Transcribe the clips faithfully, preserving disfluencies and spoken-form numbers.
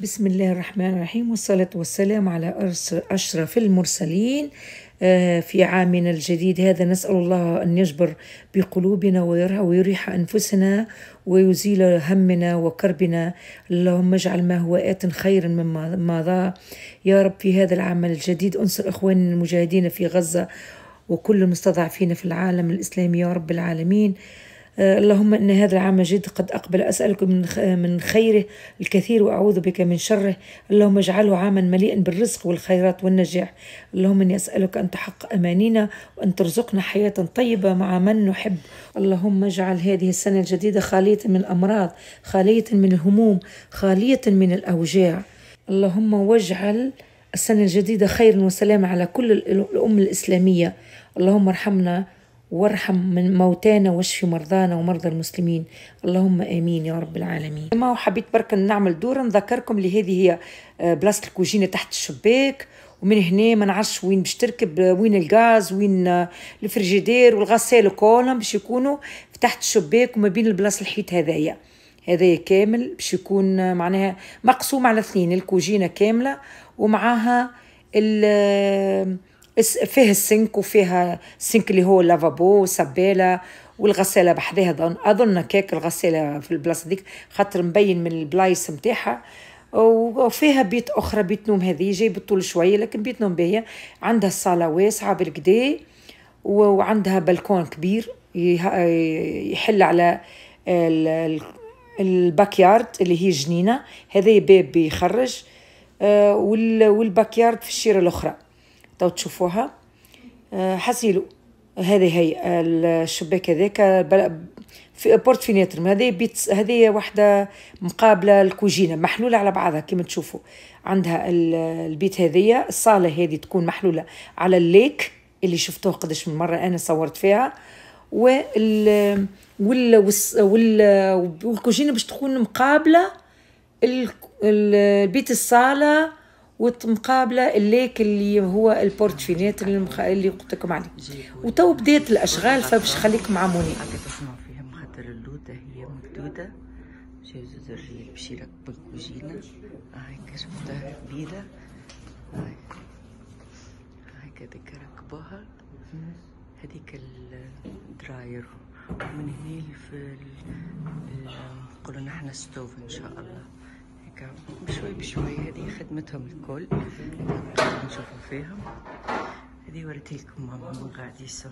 بسم الله الرحمن الرحيم، والصلاة والسلام على أشرف المرسلين. في عامنا الجديد هذا نسأل الله أن يجبر بقلوبنا ويريح أنفسنا ويزيل همنا وكربنا. اللهم اجعل ما هو آت خيرا مما مضى يا رب. في هذا العام الجديد أنصر إخواننا المجاهدين في غزة وكل المستضعفين في العالم الإسلامي يا رب العالمين. اللهم إن هذا العام الجديد قد أقبل، أسألك من من خيره الكثير وأعوذ بك من شره. اللهم اجعله عاما مليئا بالرزق والخيرات والنجاح. اللهم إني أسألك أن تحقق أمانينا وأن ترزقنا حياة طيبة مع من نحب. اللهم اجعل هذه السنة الجديدة خالية من الأمراض، خالية من الهموم، خالية من الأوجاع. اللهم واجعل السنة الجديدة خير وسلام على كل الأمة الإسلامية. اللهم ارحمنا وارحم من موتانا واشفي مرضانا ومرضى المسلمين، اللهم آمين يا رب العالمين. ما حبيت برك نعمل دورة نذكركم اللي هذه هي بلاصة الكوجينة تحت الشباك، ومن هنا ما نعرفش وين باش تركب، وين الغاز، وين الفريجيدير والغسالة كلهم باش يكونوا في تحت الشباك وما بين البلاصة الحيط هذايا هذايا كامل باش يكون معناها مقسوم على اثنين، الكوجينة كاملة ومعاها ال فيها السنك وفيها السنك اللي هو اللافابو والسبالة والغسالة بحذاها. أظن كيك الغسالة في البلاصة ديك خاطر مبين من البلايص متاعها. وفيها بيت أخرى بيت نوم، هذه جاي بالطول شوية لكن بيت نوم باهية. عندها الصالة واسعة بالكدا وعندها بلكون كبير يحل على الباكيارد اللي هي جنينة. هذا باب بيخرج والباكيارد في الشيرة الأخرى تو تشوفوها. حسيلو هذه هي الشباك هذاك في بورت فينيتر. هذه بيت، هذه واحدة مقابلة الكوجينة محلولة على بعضها كما تشوفوا. عندها البيت هذه الصالة هذه تكون محلولة على الليك اللي شفتوه قداش من مرة أنا صورت فيها، وال وال وال والكوجينة باش تكون مقابلة البيت الصالة ومقابله الليك اللي هو البورت فينيتر اللي قلت لكم عليه. وتو بدات الاشغال فباش خليكم معمولين. حاجه تسمعوا فيها مخدر اللوطه هي ممدوده جاوزوا الرجال باش يركبوا الكوجينه. هاي شفتها كبيره، هاي هاي هذيك ركبوها، هذيك الدراير. ومن هنا في نقولوا نحن ستوف ان شاء الله بشوي بشوي. هذه خدمتهم الكل نشوفوا فيهم. هذه وريت لكم ماما من غادي يسو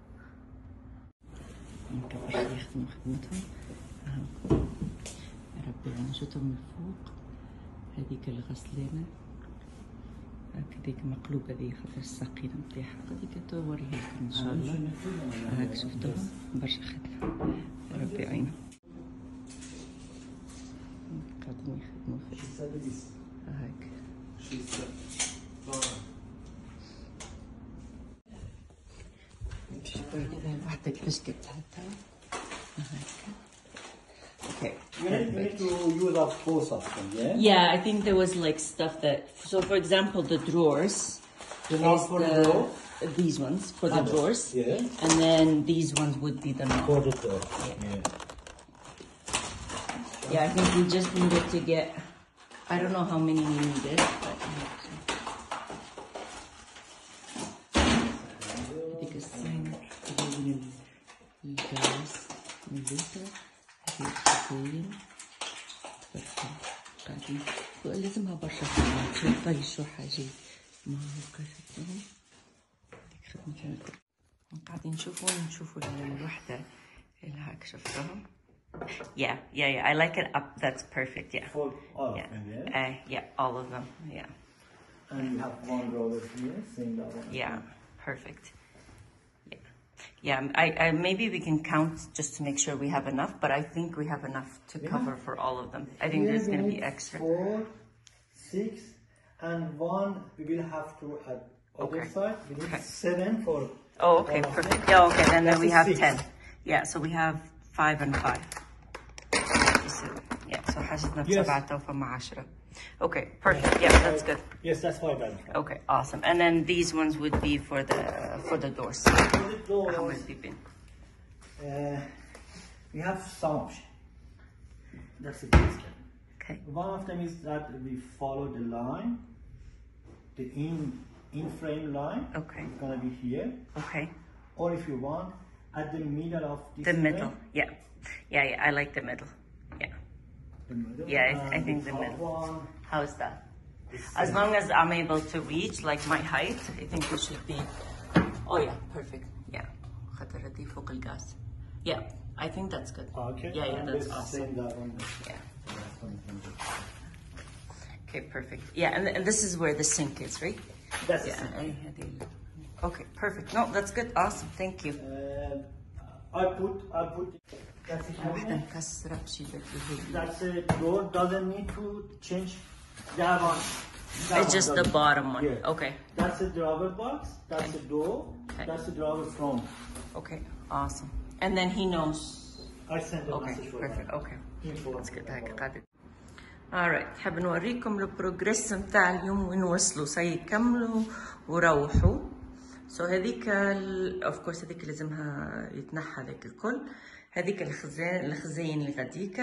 باش يخدموا خدمتهم. ربي ينجدهم من الفوق. هذيك الغسلانة هكذيك مقلوبة ذي خاطر الساقينة نتاعها هذيك توريها لكم ان شاء الله. هاك شفتوهم برشا خدمة، ربي يعينهم. قاعدين يخدموا في هاك. شوفوا هذا واحدة كيفاش كتحطها هاك. Okay. We need, we need to use our clothes often, yeah? Yeah, I think there was like stuff that, so for example, the drawers. The knob for the drawer? These ones for the drawers. Yeah. And then these ones would be the knob. For the door. Yeah. Yeah. Yeah, I think we just needed to get, I don't know how many we needed, but I think a sign in الجواز من اللوطة. هذه الخطين قاعدين لازمها برشا خدمات، شوف يطيشوا حاجات ما هو شفتهم. هذيك خدمتهم الكل. قاعدين نشوفوا نشوفوا الوحدة اللي هاك شفتهم. Yeah, yeah, yeah. I like it up. That's perfect. Yeah. For all yeah. of them, yeah? Uh, yeah, all of them. Yeah. And you have one roller here, same that one. Yeah, perfect. Yeah, yeah. I, I maybe we can count just to make sure we have enough, but I think we have enough to yeah. cover for all of them. I think here there's going to be need extra. Four, six, and one we will have to at other Okay. side. We need Okay. seven for. Oh, okay, perfect. Yeah, okay. Then, then we have six. ten. Yeah, so we have five and five. So, yeah, so حاجتنا بسبعة توفى مع عشرة. Okay, perfect. Yeah, that's good. Yes, that's five and five. Okay, awesome. And then these ones would be for the for the doors. For the doors, How many people? uh, we have some option. That's the best. Okay. One of them is that we follow the line, the in in frame line. Okay. It's gonna be here. Okay. Or if you want, at the middle of this The middle. frame, Yeah. Yeah, yeah. I like the middle. Yeah. the middle. Yeah, I, I and think the the top middle. one How's that? is As same. long as I'm able to reach like my height, I think we should be. Oh yeah, perfect. Yeah. خاطر هدي فوق الغاز. Yeah, I think that's good. Okay. Yeah, yeah, and that's let's awesome. send that one. Yeah. That's one can do. Okay, perfect. Yeah, and, and this is where the sink is, right? That's the Yeah. sink. I had a- Okay, perfect. No, that's good. Awesome. Thank you. Uh, I put I put that's a واحدة cabinet. مكسرة بشي بدي. That's a door. Doesn't need to change that one. That It's one just the doesn't. bottom one. Yeah. Okay. That's a drawer box. That's a door. Okay. That's a drawer front. Okay. Awesome. And then he knows. I sent a Okay. message for Perfect. that. Okay. Info. That's good. هيك قاعدة. alright. حاب نوريكم البروجريس متاع اليوم وين وصلوا. سيكملوا وروحوا. سو so هذيك اوف كورس هذيك لازمها يتنحى هذاك الكل. هذيك الخزان الخزين اللي غاديك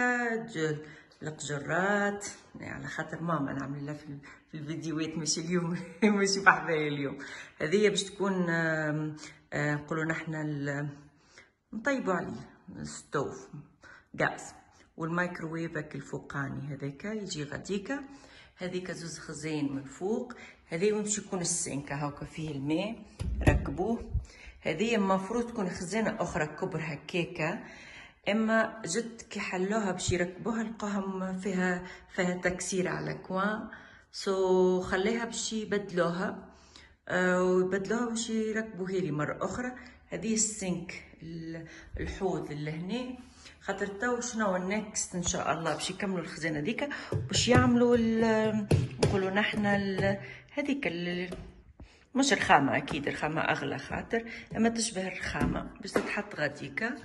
القجرات يعني على خاطر ماما نعمل لها في في الفيديوهات ماشي اليوم ماشي بحذايا اليوم. هذه باش تكون نقولوا نحنا نطيبوا عليه الستوف غاز والمايكروويف الفوقاني هذاك يجي غاديكا. هذيك زوز خزين من فوق. هذه باش يكون السينك هاكا فيه الماء ركبوه. هذه المفروض تكون خزانه اخرى كبر هكاكا اما جد كي حلوها باش يركبوها لقاهم فيها فيها تكسير على كوان سو so خليها باش يبدلوها أه ويبدلوها باش يركبوها لي مره اخرى. هذه السينك الحوض اللي هنا خاطر تو شنو النكست ان شاء الله باش يكملوا الخزانه ذيك باش يعملوا نقولوا نحنا هذيك مش الخامه اكيد الخامه اغلى خاطر اما تشبه الرخامه باش تتحط غاديكا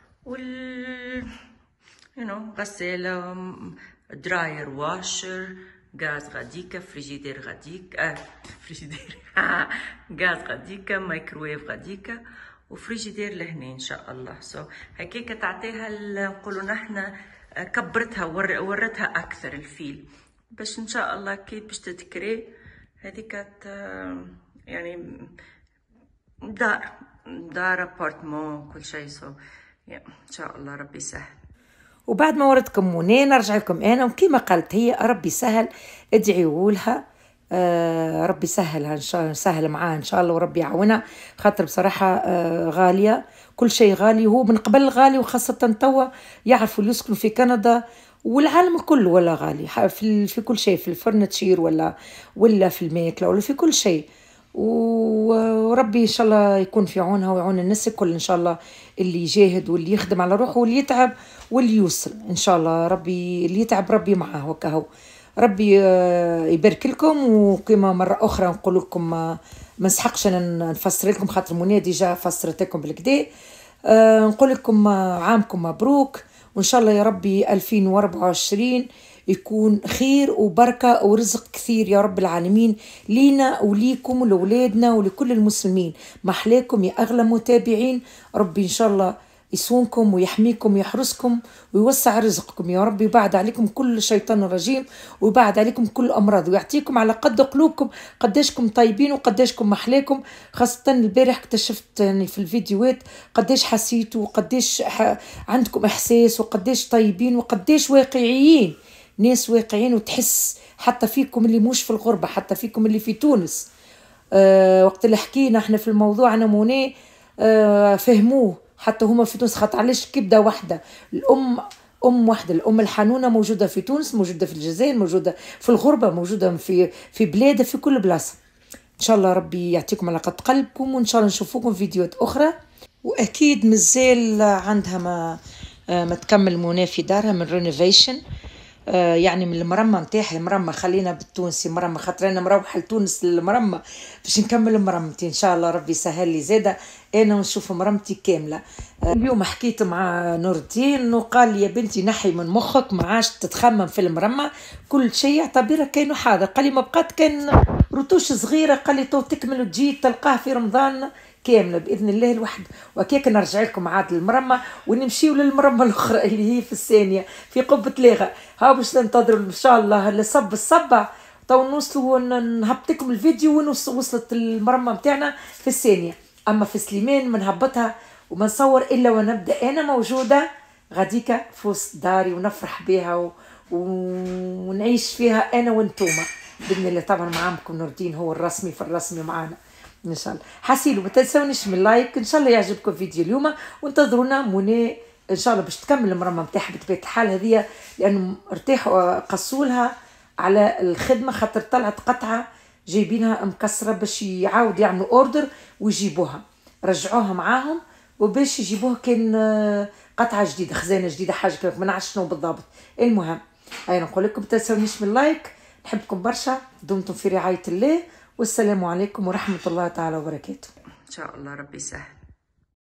وال يو نو غساله دراير واشر غاز غاديكا فريجيدير غاديك اه فريجيدير غاز غاديكا مايكروويف غاديكا وفريجيدير لهنا ان شاء الله. سو so, هكاك تعطيها نقولوا نحنا كبرتها ورتها اكثر الفيل باش ان شاء الله كي باش تذكري هذيك يعني دار دار ابارتمون كل شيء. سو so, yeah, ان شاء الله ربي يسهل. وبعد ما وردتكم منى نرجع لكم انا وكما قالت هي ربي سهل ادعيوا لها. آه ربي سهلها ان شاء الله سهل معاها ان شاء الله وربي يعاونها خاطر بصراحه آه غاليه كل شيء غالي. هو من قبل غالي وخاصه توا يعرفوا اللي يسكنوا في كندا والعالم كله ولا غالي في في كل شيء في الفرنتشير ولا ولا في الماكله ولا في كل شيء. وربي ان شاء الله يكون في عونها ويعون الناس الكل ان شاء الله اللي يجاهد واللي يخدم على روحه واللي يتعب واللي يوصل ان شاء الله. ربي اللي يتعب ربي معاه وكهو. ربي يبارك لكم. وكما مرة أخرى نقول لكم ما نسحقش أنا نفسر لكم خاطر منى ديجا فسرت لكم بالكدا. نقول لكم عامكم مبروك وإن شاء الله يا ربي ألفين وأربعة وعشرين يكون خير وبركة ورزق كثير يا رب العالمين لينا وليكم ولولادنا ولكل المسلمين. محلاكم يا أغلى متابعين. ربي إن شاء الله يصونكم ويحميكم ويحرسكم ويوسع رزقكم يا رب. يبعد عليكم كل شيطان رجيم ويبعد عليكم كل أمراض ويعطيكم على قد قلوبكم قداشكم طيبين وقداشكم محلاكم. خاصة البارح اكتشفت يعني في الفيديوهات قداش حسيتوا وقداش ح... عندكم إحساس وقداش طيبين وقداش واقعيين ناس واقعين. وتحس حتى فيكم اللي مش في الغربة حتى فيكم اللي في تونس. أه وقت اللي حكينا احنا في الموضوع أنا منى أه فهموه حتى هما في تونس خاطر علاش كبده واحده الام ام واحده الام الحنونه موجوده في تونس موجوده في الجزائر موجوده في الغربه موجوده في في بلادها في كل بلاصه. ان شاء الله ربي يعطيكم على قد قلبكم وان شاء الله نشوفوكم في فيديوهات اخرى. واكيد مازال عندها ما ما تكمل منى في دارها من رينوفيشن آه يعني من المرمى نتاعها المرمى خلينا بالتونسي مرمى خاطر انا مروحه لتونس للمرمى باش نكمل مرمتي ان شاء الله ربي يسهل لي زاده انا ونشوف مرمتي كامله. آه اليوم حكيت مع نور الدين وقال لي يا بنتي نحي من مخك ما عادش تتخمم في المرمى كل شيء اعتبرها كانه حاضر. قال لي ما بقات كان رتوش صغيره قال لي تو تكمل وتجي تلقاه في رمضان كامله باذن الله الواحد. وكيك نرجع لكم عاد المرمى ونمشيو للمرمى الاخرى اللي هي في الثانيه في قبه لاغا. هاو باش ننتظروا ان شاء الله اللي صب الصبه تو نوصلوا نهبط لكم الفيديو وين وصلت المرمى نتاعنا في الثانيه. اما في سليمان ما نهبطها وما نصور الا ونبدا انا موجوده غاديكا في وسط داري ونفرح بها و... ونعيش فيها انا وانتوما باذن الله. طبعا معاكم نور الدين هو الرسمي في الرسمي معانا ان شاء الله. حاسيلو ما تنسونيش من اللايك ان شاء الله يعجبكم الفيديو اليوم، وانتظرونا منى ان شاء الله باش تكمل المرمى نتاعها بطبيعه الحال هذه، لانه ارتاحوا قصولها على الخدمه خاطر طلعت قطعه جايبينها مكسره باش يعاود يعملوا اوردر ويجيبوها، رجعوها معاهم وباش يجيبوها كان قطعه جديده خزانه جديده حاجه كذا ما نعرفش شنو بالضبط. المهم هاي نقول لكم ما تنسونيش من اللايك، نحبكم برشا، دمتم في رعايه الله، والسلام عليكم ورحمه الله تعالى وبركاته. ان شاء الله ربي يسهل.